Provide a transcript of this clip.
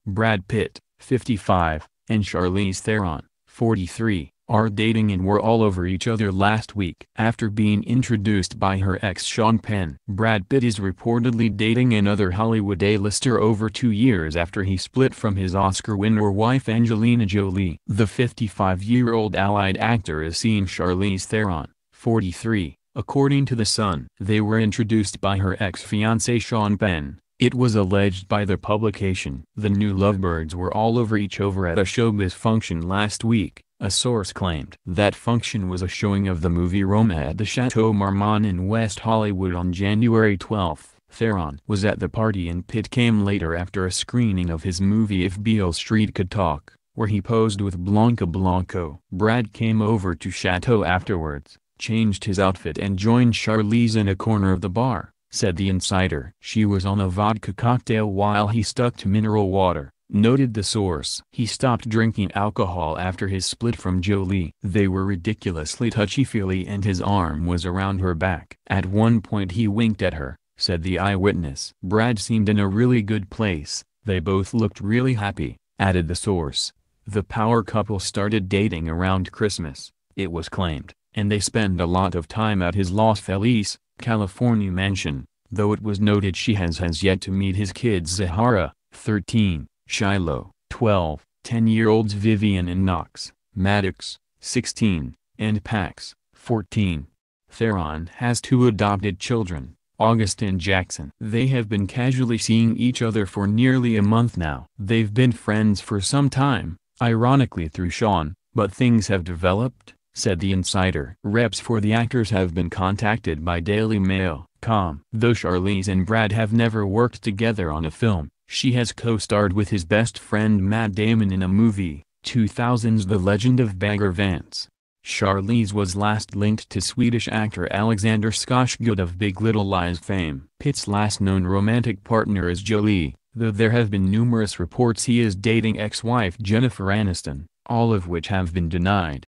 Brad Pitt, 55, and Charlize Theron, 43, are dating and were all over each other last week after being introduced by her ex Sean Penn. Brad Pitt is reportedly dating another Hollywood A-lister over 2 years after he split from his Oscar winner wife Angelina Jolie. The 55-year-old allied actor is seeing Charlize Theron, 43, according to The Sun. They were introduced by her ex-fiancé Sean Penn, it was alleged by the publication. The new lovebirds were all over each other at a showbiz function last week. A source claimed that function was a showing of the movie Roma at the Chateau Marmont in West Hollywood on January 12. Theron was at the party and Pitt came later after a screening of his movie If Beale Street Could Talk, where he posed with Blanca Blanco. Brad came over to Chateau afterwards, changed his outfit and joined Charlize in a corner of the bar, said the insider. She was on a vodka cocktail while he stuck to mineral water, noted the source. He stopped drinking alcohol after his split from Jolie. They were ridiculously touchy-feely and his arm was around her back. At one point he winked at her, said the eyewitness. Brad seemed in a really good place, they both looked really happy, added the source. The power couple started dating around Christmas, it was claimed, and they spend a lot of time at his Los Feliz, California mansion, though it was noted she has yet to meet his kids Zahara, 13, Shiloh, 12, 10-year-olds Vivian and Knox, Maddox, 16, and Pax, 14. Theron has 2 adopted children, August and Jackson. They have been casually seeing each other for nearly a month now. They've been friends for some time, ironically through Sean, but things have developed, said the insider. Reps for the actors have been contacted by Daily Mail.com. Though Charlize and Brad have never worked together on a film, she has co-starred with his best friend Matt Damon in a movie, 2000's The Legend of Bagger Vance. Charlize was last linked to Swedish actor Alexander Skarsgård of Big Little Lies fame. Pitt's last known romantic partner is Jolie, though there have been numerous reports he is dating ex-wife Jennifer Aniston, all of which have been denied.